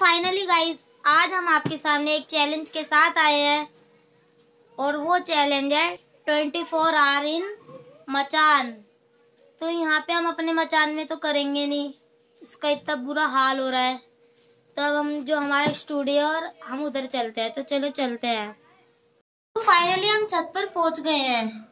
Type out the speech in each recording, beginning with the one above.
Finally guys, आज हम आपके सामने एक चैलेंज के साथ आए हैं और वो चैलेंज है 24 आवर इन मचान। तो यहाँ पे हम अपने मचान में तो करेंगे नहीं, इसका इतना बुरा हाल हो रहा है। तो अब हम जो हमारा स्टूडियो और हम उधर चलते हैं, तो चलो चलते हैं। तो फाइनली हम छत पर पहुंच गए हैं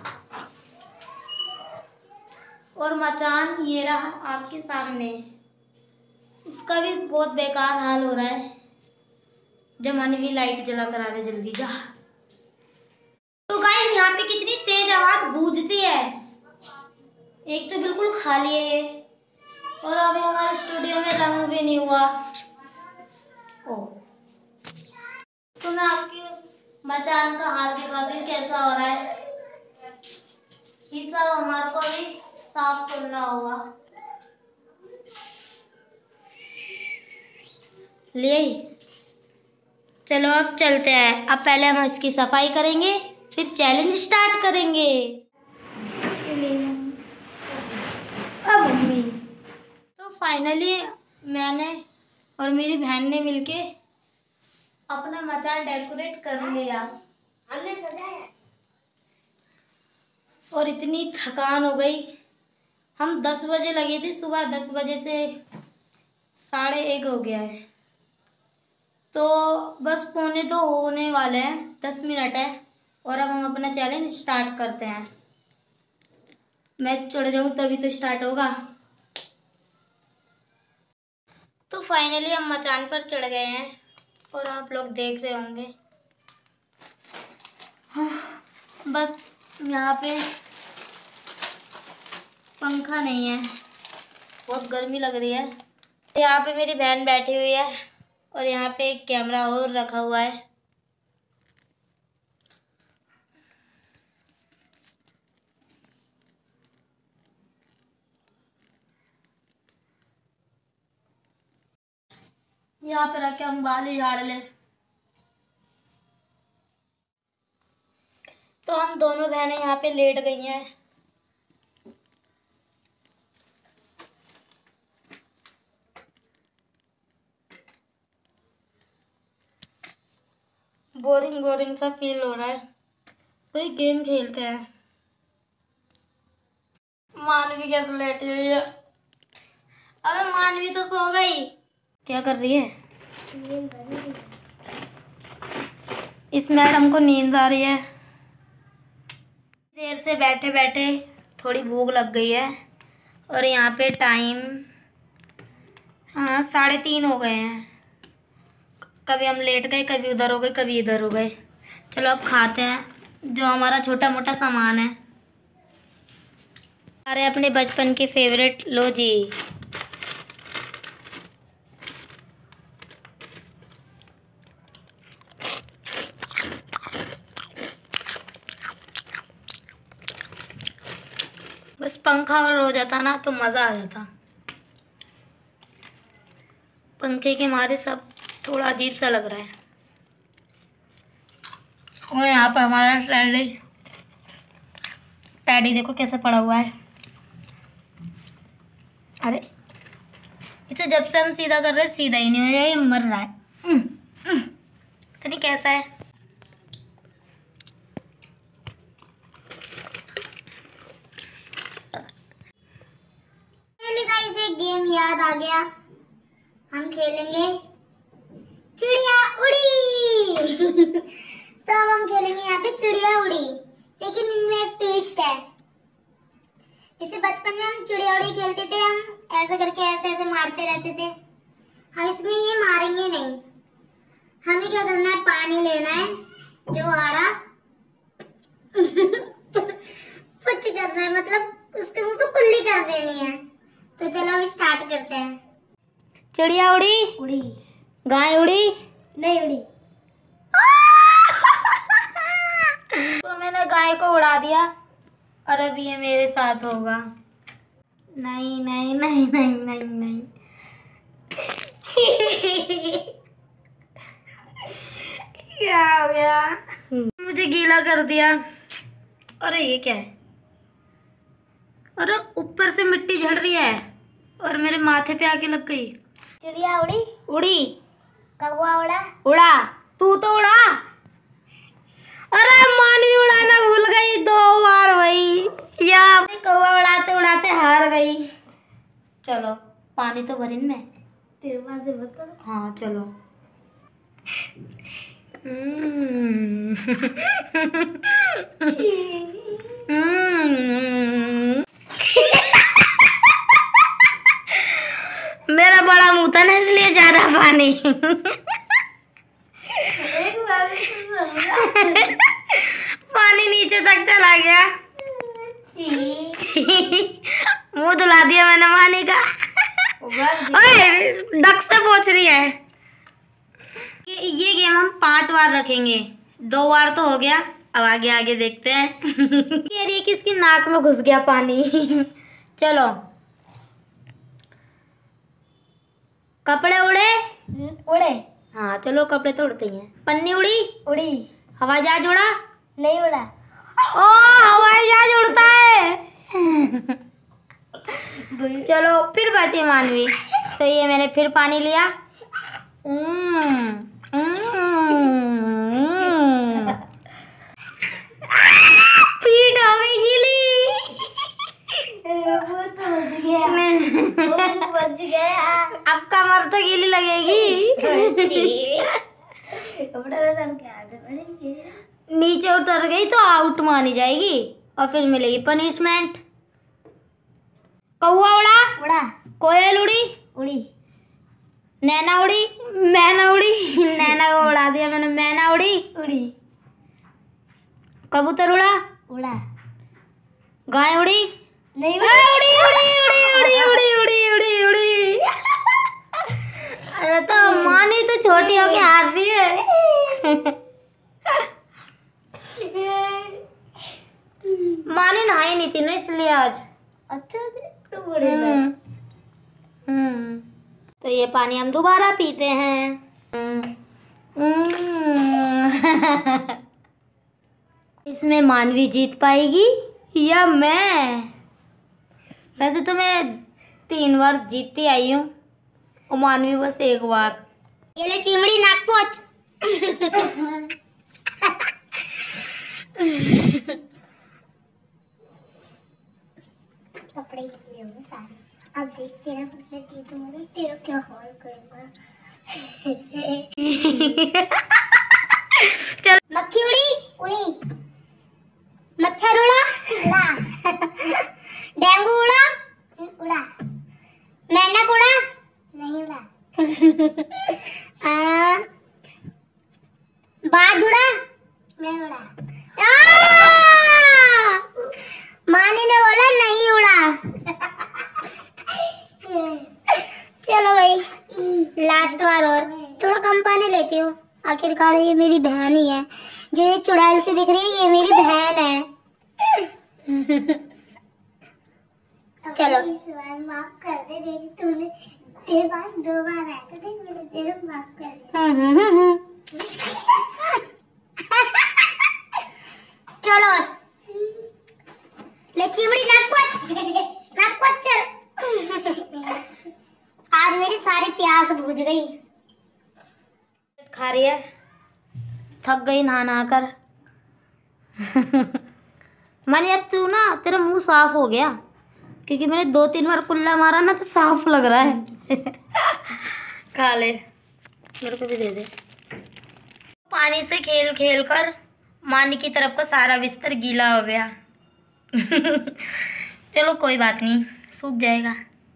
और मचान ये रहा आपके सामने। इसका भी बहुत बेकार हाल हो रहा है। जमाने की लाइट जला करा दे जल्दी जा। तो गाइस यहाँ पे कितनी तेज आवाज गूंजती है। एक तो बिल्कुल खाली है ये, और अभी हमारे स्टूडियो में रंग भी नहीं हुआ। ओ तो मैं आपकी मचान का हाल दिखाती हूँ कैसा हो रहा है। ये सब हमारे को भी साफ करना होगा। ले चलो अब चलते हैं। अब पहले हम इसकी सफाई करेंगे, फिर चैलेंज स्टार्ट करेंगे। अब मम्मी तो फाइनली मैंने और मेरी बहन ने मिलके अपना मचान डेकोरेट कर लिया। हमने सजाया और इतनी थकान हो गई। हम 10 बजे लगे थे, सुबह 10 बजे से 1:30 हो गया है। तो बस 1:45 होने वाले हैं, 10 मिनट है और अब हम अपना चैलेंज स्टार्ट करते हैं। मैं चढ़ जाऊं तभी तो स्टार्ट होगा। तो फाइनली हम मचान पर चढ़ गए हैं और आप लोग देख रहे होंगे। हाँ, बस यहाँ पे पंखा नहीं है, बहुत गर्मी लग रही है। यहाँ पे मेरी बहन बैठी हुई है और यहाँ पे एक कैमरा और रखा हुआ है। यहाँ पे रख के हम बाल ही झाड़ लें। तो हम दोनों बहनें यहाँ पे लेट गई हैं। बोरिंग बोरिंग सा फील हो रहा है। कोई गेम खेलते हैं। मानवी कैसे लेटी हुई है? अबे मानवी तो सो गई। क्या कर रही है? इस मैडम को नींद आ रही है। देर से बैठे बैठे थोड़ी भूख लग गई है और यहाँ पे टाइम 3:30 हो गए हैं। कभी हम लेट गए, कभी उधर हो गए, कभी इधर हो गए। चलो अब खाते हैं जो हमारा छोटा मोटा सामान है। अरे अपने बचपन के फेवरेट लो जी। बस पंखा और हो जाता ना तो मज़ा आ जाता। पंखे के मारे सब थोड़ा अजीब सा लग रहा है। और यहाँ पर हमारा टैडी देखो कैसे पड़ा हुआ है। अरे इसे जब से हम सीधा कर रहे हैं सीधा ही नहीं हो रहा है, ये मर रहा है। पता नहीं कैसा है। इसे गेम याद आ गया, हम खेलेंगे चिड़िया उड़ी। तो अब हम खेलेंगे यहाँ पे चिड़िया उड़ी, लेकिन इनमें एक ट्विस्ट है। जैसे बचपन में हम चिड़िया उड़ी खेलते थे, हम ऐसे करके ऐसे ऐसे मारते रहते थे। हम इसमें ये मारेंगे नहीं। हमें क्या करना है, पानी लेना है, जो हारा कुछ करना है, मतलब उसके मुंह पे कुल्ली कर देनी है। तो चलो अब स्टार्ट करते हैं। चिड़िया उड़ी उड़ी, गाय उड़ी नहीं उड़ी। तो मैंने गाय को उड़ा दिया और अब ये मेरे साथ होगा। नहीं नहीं नहीं नहीं नहीं नहीं। क्या हो गया? मुझे गीला कर दिया। अरे ये क्या है? अरे ऊपर से मिट्टी झड़ रही है और मेरे माथे पे आके लग गई। चिड़िया उड़ी उड़ी कौवा उड़ा उड़ा, तू तो उड़ा। अरे मानवी उड़ाना भूल गई 2 बार भाई, या कौवा उड़ाते उड़ाते हार गई। चलो पानी तो भरी में तेरे पास से बता। हाँ चलो। मेरा बड़ा मुंह था ना इसलिए ज्यादा पानी। पानी नीचे तक चला गया। मुंह धुला दिया मैंने पानी का। ओए डक से पूछ रही है। ये गेम हम 5 बार रखेंगे, 2 बार तो हो गया, अब आगे आगे देखते हैं। कह रही है कि उसकी नाक में घुस गया पानी। चलो। कपड़े उड़े उड़े, हाँ चलो कपड़े तो उड़ते ही हैं। पन्नी उड़ी उड़ी, हवाई जहाज उड़ा नहीं उड़ा। ओ हवाई जहाज उड़ता है। चलो फिर बची मानवी, तो ये मैंने फिर पानी लिया। पीठ हो गई गीली। बच गया। अब कमर तो गीली लगेगी। नीचे उतर गई तो आउट मानी जाएगी और फिर मिलेगी पनिशमेंट। कौवा उड़ा उड़ा, कोयल उड़ी उड़ी, नैना उड़ी मैना उड़ी। नैना को उड़ा दिया मैंने, मैना उड़ी उड़ी। कबूतर उड़ा उड़ा, गाय उड़ी नहीं उड़ी उड़ी उड़ी उड़ी उड़ी उड़ी उड़ी उड़ी। अरे तो मानी तो छोटी होके हार रही है। मानी नहाई नहीं थी ना इसलिए आज। अच्छा तो बड़े तो ये पानी हम दोबारा पीते हैं। इसमें मानवी जीत पाएगी या मैं? वैसे तो मैं 3 बार जीतती आई हूँ और मानवी बस 1 बार। ये ले चिमड़ी नाक पोंछ। कपड़े लिए होंगे सारे, अब देख तेरा मैं जीतूंगा, तेरा क्या हाल करूंगा। चल। मक्खी उड़ी उड़ी, मच्छर उड़ा उड़ा, डेंगू उड़ा उड़ा, मेंढक उड़ा नहीं उड़ा, बाज उड़ा नहीं उड़ा। मानी ने बोला नहीं उड़ा। चलो भाई लास्ट बार और थोड़ा कम पानी लेती हूँ, आखिरकार ये मेरी बहन ही है। जो ये चुड़ैल से दिख रही है ये मेरी बहन है। चलो इस बार माफ कर दे, देख तूने तेरे पास 2 बार आया था, देख मैंने तेरे माफ कर दिया। चलो ले चिमड़ी नाक पोंछ चल। आज मेरी सारी प्यास बुझ गई। खा रही है, थक गई नहा नहा कर। मानी अब तू ना तेरा मुंह साफ हो गया, क्योंकि मैंने 2-3 बार कुल्ला मारा ना तो साफ लग रहा है। खा ले, मेरे को भी दे दे। पानी से खेल खेल कर मानी की तरफ का सारा बिस्तर गीला हो गया। चलो कोई बात नहीं, सूख जाएगा।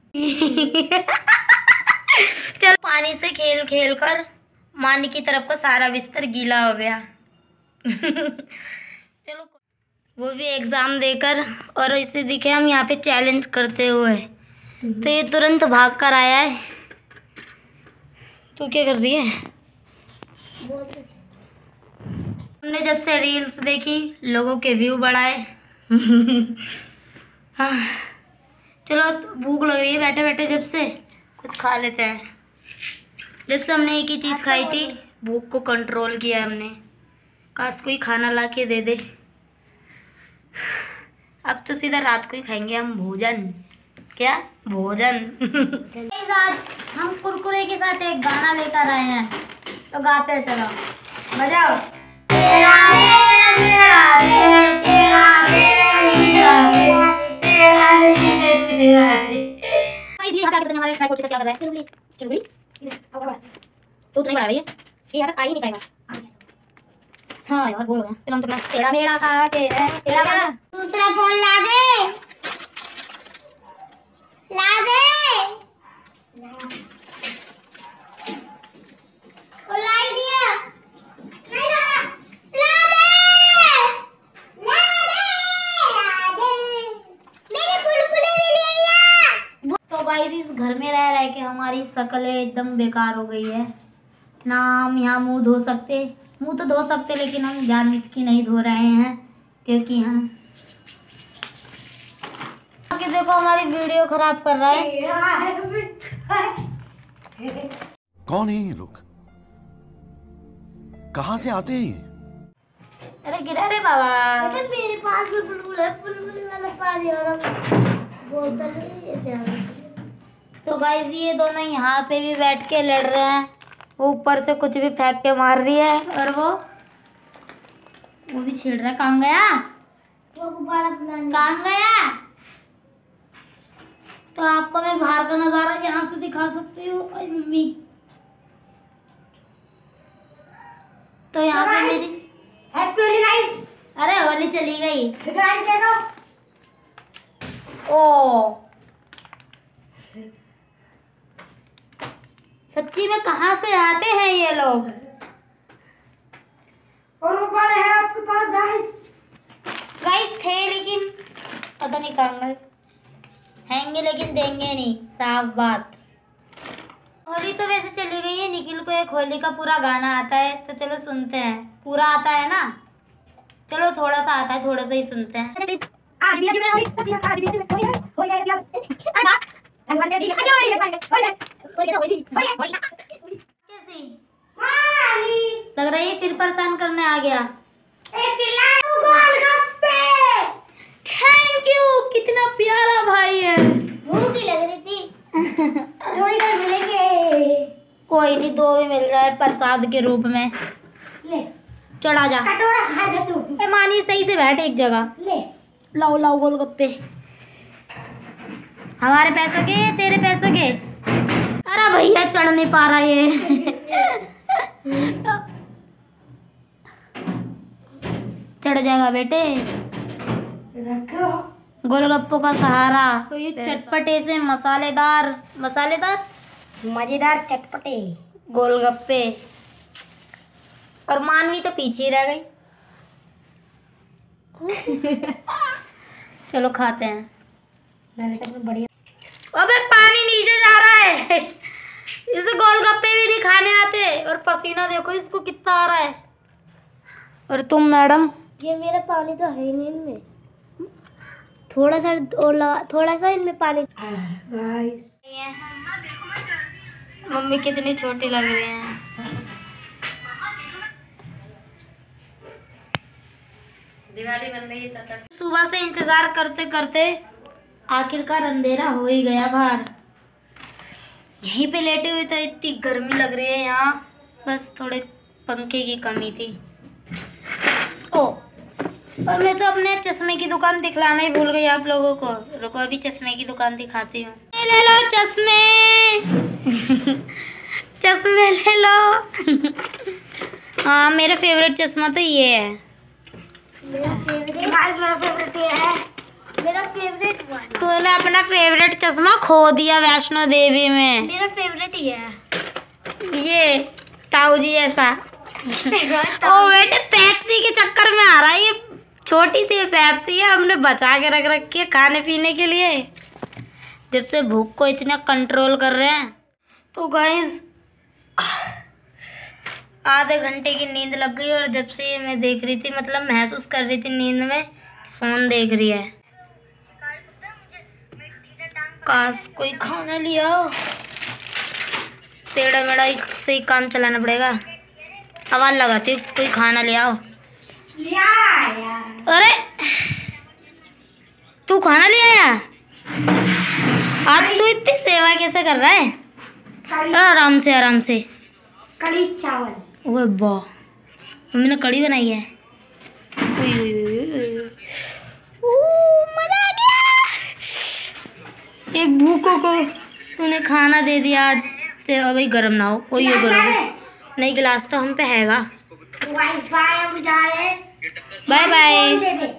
चल पानी से खेल खेल कर मानी की तरफ का सारा बिस्तर गीला हो गया। चलो वो भी एग्जाम देकर, और इसे दिखे हम यहाँ पे चैलेंज करते हुए, तो ये तुरंत भाग कर आया है। तू क्या कर रही है? हमने जब से रील्स देखी लोगों के व्यू बढ़ाए। हाँ चलो भूख लग रही है बैठे बैठे, जब से कुछ खा लेते हैं। जब से हमने एक ही चीज़ खाई थी, भूख को कंट्रोल किया हमने। काश कोई खाना ला के दे दे। अब तो सीधा रात को ही खाएंगे हम भोजन। क्या भोजन? आज हम कुरकुरे के साथ एक गाना लेकर आए हैं। तो गाते हैं, चलो बजाओ। तेरा रे मेरा रे, तेरा रे मेरा रे, तेरा रे मेरा रे। ये हटा के हमारे ट्राइपॉड से क्या कर रहा है? चुलबुली चुलबुली इधर आओ। तो नहीं बढ़ा भैया, ये हटा आ ही नहीं पाएगा। हाँ यार बोल रहे हैं, चलो हम तेरा मेरा खा के तेरा मेरा। दूसरा फोन ला दे, ला दे। ओ लाई दिया, नहीं ला, ला दे, ला दे, ला दे, मेरे बुलबुले भी ले आ। तो गाइस इस घर में रह रह के हमारी शक्लें एकदम बेकार हो गई है ना। हम यहाँ मुंह धो सकते, मुंह तो धो सकते, लेकिन हम जानबूझ के नहीं धो रहे हैं क्योंकि हम देखो हमारी वीडियो खराब कर रहा है। कौन है ये लोग, कहाँ से आते हैं? अरे गिरा रे बाबा। अरे मेरे पास भी बुलबुल है, बुलबुल वाला पानी और बोतल है। तो गाइस ये दोनों यहाँ पे भी बैठ के लड़ रहे हैं। वो ऊपर से कुछ भी फेंक के मार रही है और वो भी छेड़ रहा है। कहाँ गया वो गुब्बारा? कहाँ गया? तो आपको मैं बाहर का नजारा यहाँ से दिखा सकती हूँ। अरे मम्मी, तो यहाँ पे मेरी हैप्पी होली गाइस। अरे होली चली गई गाइस, देखो। ओ सच्ची में कहाँ से आते हैं ये लोग? और वो बड़े हैं आपके पास गाइस? गाइस थे लेकिन पता नहीं कहाँ गए। हैंगे लेकिन देंगे नहीं, साफ बात। होली तो वैसे चली गई है। निखिल को एक होली का पूरा गाना आता है, तो चलो सुनते हैं। पूरा आता है ना? चलो थोड़ा सा आता है, थोड़ा सा ही सुनते हैं। कैसी लग रही है? फिर परेशान करने आ गया। थैंक यू, कितना प्यारा भाई है। भूख ही लग रही थी। दो इधर मिलेंगे। कोई नहीं, दो भी मिल रहा है प्रसाद के रूप में। ले चढ़ा जा, कटोरा खा जा तू। मानी सही से बैठ एक जगह। ले लाओ लाओ गोलगप्पे। हमारे पैसों के, तेरे पैसों के? अरे भैया चढ़ नहीं पा रहा ये। चढ़ जाएगा बेटे, रखो गोलगप्पों का सहारा। तो ये चटपटे से मसालेदार मजेदार चटपटे गोलगप्पे। और मानवी तो पीछे ही रह गई। चलो खाते हैं। बढ़िया। अबे पानी नीचे जा रहा है। इसे गोलगप्पे भी नहीं खाने आते। और पसीना देखो इसको कितना आ रहा है। और तुम मैडम? ये मेरा पानी तो है ही नहीं इनमें। थोड़ा सा इनमें पानी। गाइस मम्मी कितनी छोटी लग रही हैं। दिवाली बन रही है चाचा। सुबह से इंतजार करते करते आखिरकार अंधेरा हो ही गया बाहर। यहीं पे लेटे हुए तो इतनी गर्मी लग रही है यहाँ, बस थोड़े पंखे की कमी थी। ओ और मैं तो अपने चश्मे की दुकान दिखलाना ही भूल गई आप लोगों को। रुको अभी चश्मे की दुकान दिखाती हूँ। ले लो चश्मे। चश्मे ले लो। हाँ मेरा फेवरेट चश्मा तो ये है। मेरा फेवरेट ये है। मेरा फेवरेट तूने अपना फेवरेट चश्मा खो दिया वैष्णो देवी में। मेरा फेवरेट ये है। ये ताऊ जी ऐसा। ओ बेटे पेप्सी के चक्कर में आ रहा है। ये छोटी सी पेप्सी है, हमने बचा के रख रखी है खाने पीने के लिए, जब से भूख को इतना कंट्रोल कर रहे हैं। तो गाइस आधे घंटे की नींद लग गई और जब से ये मैं देख रही थी, मतलब महसूस कर रही थी नींद में, फोन देख रही है। काश कोई खाना लिया। टेढ़ा मेढ़ा से ही काम चलाना पड़ेगा। आवाज लगाती हूँ कोई खाना ले आओ। अरे तू खाना ले आया? आज तू इतनी सेवा कैसे कर रहा है? आराम से आराम से। कड़ी चावल। ओए वाह, मम्मी ने कड़ी बनाई है। मजा आ गया। एक भूखों को तूने खाना दे दिया आज। ते अभी गरम ना हो, कोई गरम नहीं। गिलास तो हम पे हैगा। Bye bye.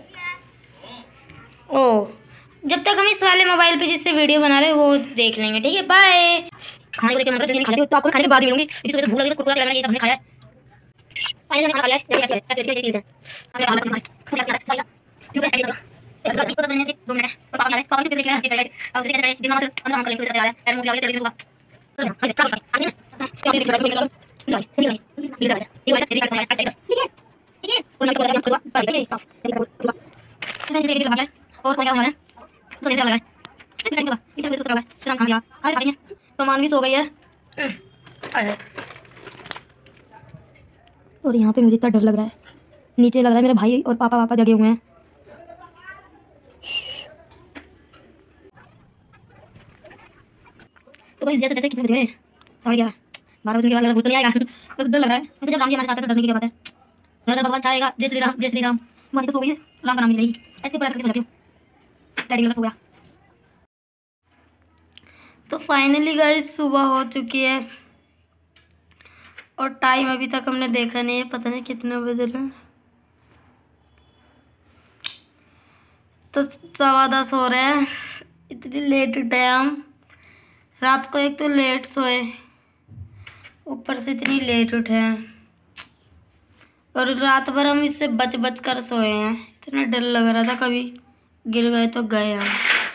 ओ, जब तक हम इस वाले मोबाइल पे जिससे वीडियो बना रहे हैं वो देख लेंगे, ठीक है। बाय। खाने को मतलब जल्दी खा लेते हो तो आपको खाने के बाद ही मिलूंगी, क्योंकि सुबह से भूख लगी, बस कुरकुरा खिलाना, ये सब हमने खाया है। फाइनली हमने खाना खा लिया है। ऐसे ऐसे मिलते हैं हमें बाहर से खाना क्योंकि ऐसे लगा एक बार इसको 10 मिनट से 2 मिनट है और पापा खा पापा कितने हंसी चले अब देखिए चले दिन में हम कल से आ रहा है एड मूवी आ गया चलिए सुबह चलो हां खा आगे ना क्या देखिए ये वाला ऐसे ऐसे ठीक है और मैं बोला हम सुबह बाय बाय साफ मैं देखिए लगा और क्या होना है तो ऐसे लगा है इधर से तो लगा है खा लिया खा रही है तो मानवी सो गई है। और यहाँ पे मुझे इतना डर लग रहा है, नीचे लग रहा है मेरे भाई और पापा जगे हुए हैं। तो गाइस जैसे जैसे कितने बजे 11:30 12 बजे के बाद लग रहा भूत नहीं आएगा बस डर लग रहा है। वैसे जब राम जी हमारे साथ है तो डरने की क्या बात है। घर भगवान चाहेगा। जय श्री राम जय श्री राम। माँ तो सो गई है, राम का नाम नहीं लेगी ऐसे पूरा करके सो जाती हूँ। डैडी लगा सो गया। तो फाइनली गाइस सुबह हो चुकी है और टाइम अभी तक हमने देखा नहीं है, पता नहीं कितने बजे हैं। तो 10:15 हो रहे हैं। इतनी लेट उठे हम, रात को एक तो लेट सोए, ऊपर से इतनी लेट उठे हैं और रात भर हम इससे बच बच कर सोए हैं। इतना डर लग रहा था कभी गिर गए तो गए हम।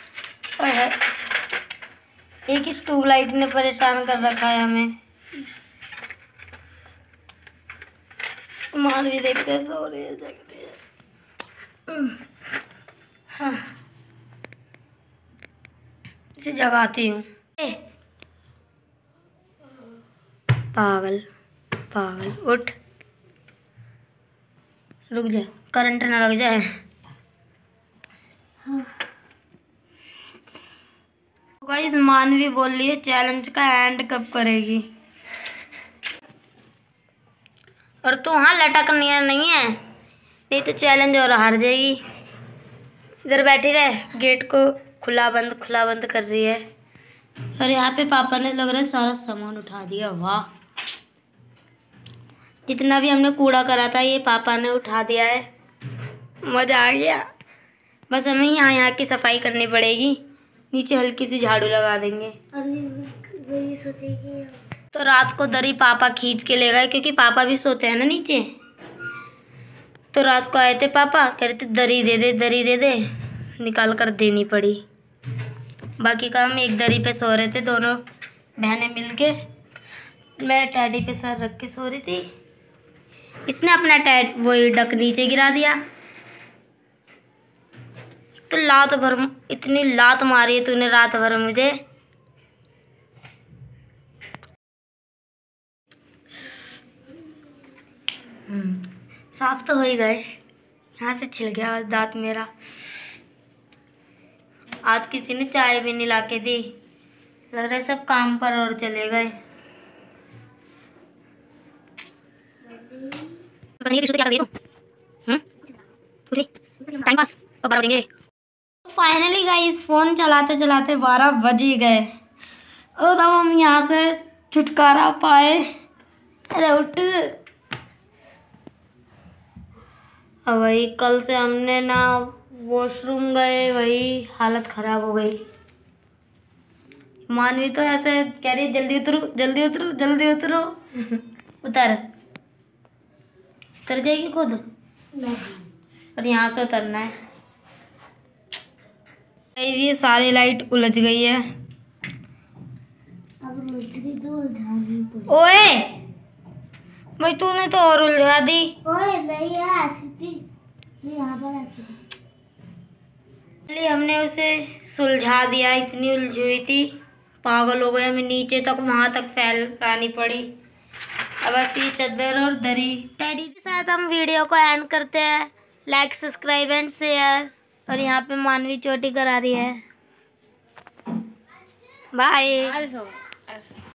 एक इस ट्यूबलाइट ने परेशान कर रखा है हमें। मानवी देखते सो रही है, जगती है। हाँ, इसे जगाती हूँ। पागल पागल उठ, रुक जा, करंट ना लग जाए। गाइस मानवी बोल रही है चैलेंज का एंड कब करेगी, और तू हाँ लटकनी नहीं है, नहीं तो चैलेंज और हार जाएगी। इधर बैठी रहे, गेट को खुला बंद कर रही है। और यहाँ पे पापा ने लग रहा है सारा सामान उठा दिया। वाह, जितना भी हमने कूड़ा करा था ये पापा ने उठा दिया है। मज़ा आ गया। बस हमें यहाँ की सफाई करनी पड़ेगी, नीचे हल्की सी झाड़ू लगा देंगे। तो रात को दरी पापा खींच के ले गए, क्योंकि पापा भी सोते हैं ना नीचे। तो रात को आए थे पापा, कह रहे थे दरी दे दे, निकाल कर देनी पड़ी। बाकी का हम एक दरी पे सो रहे थे दोनों बहनें मिलके। मैं टैडी पे सर रख के सो रही थी, इसने अपना वही डक नीचे गिरा दिया। तो लात भर इतनी लात मारी है तूने रात भर मुझे। साफ तो हो ही गए, यहाँ से छिल गया दांत मेरा। आज किसी ने चाय भी नहीं लाके दी, लग रहा है सब काम पर और चले गए। क्या कर रही है तू? टाइम पास और 12 बजेंगे। फाइनली गाइस फोन चलाते चलाते 12 बज ही गए और अब हम यहाँ से छुटकारा पाए। अरे उठ, अब वही कल से हमने ना वॉशरूम गए, वही हालत खराब हो गई। मानवी तो ऐसे कह रही जल्दी उतरो जल्दी उतरो जल्दी उतरो। उतर जाएगी खुद नहीं, और यहाँ से उतरना है। ये सारी लाइट उलझ गई है। अब ओए भाई तूने तो और उलझा दी। ओए भैया यहाँ पर हमने उसे सुलझा दिया, इतनी उलझी हुई थी, पागल हो गए। हमें नीचे तक वहां तक फैलानी पड़ी। अब बस ये चादर और दरी। डैडी के साथ हम वीडियो को एंड करते हैं। Like subscribe and share. और यहाँ पे मानवी चोटी करा रही है। बाय।